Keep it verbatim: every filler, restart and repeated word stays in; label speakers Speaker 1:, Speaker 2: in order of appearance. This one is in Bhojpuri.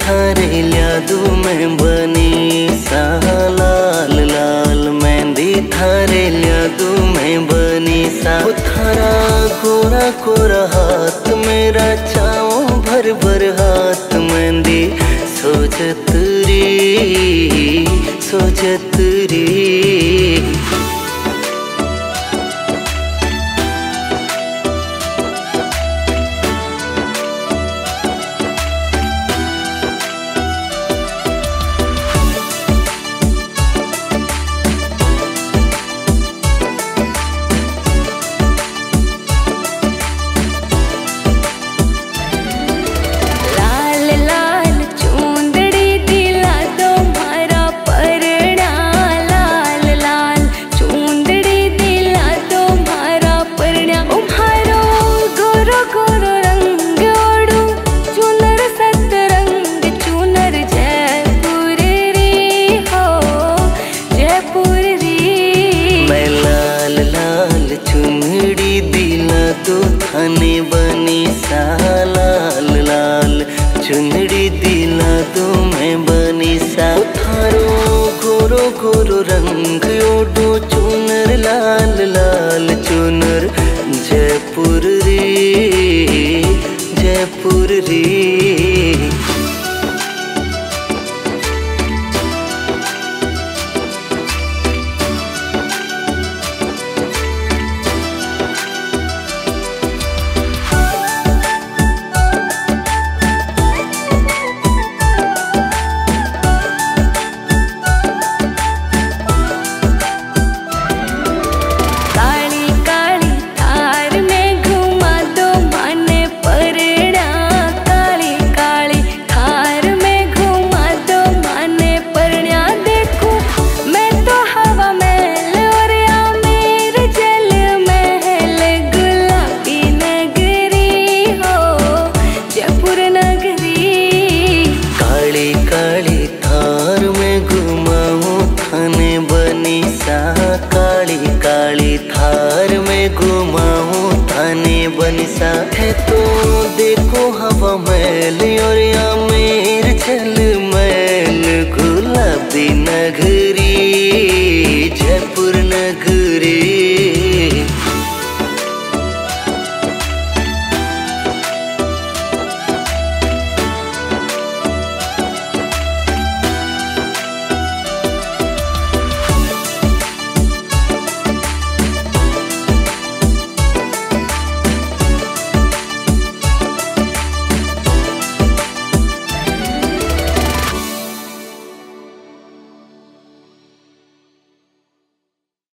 Speaker 1: थारे ल्यादू मैं बनी सा लाल लाल मेहंदी थारे ल्यादू मैं बनी सा। थारा कोरा कोरा हाथ मेरा चाओ भर भर हाथ मेहंदी सोचत रे सोचत रे। थाने बनी सा लाल लाल चुनरी दिला तो मैं बनी सा। थारो गोरो गोरो रंग ओडो चुनर लाल लाल चुनर जयपुर रे।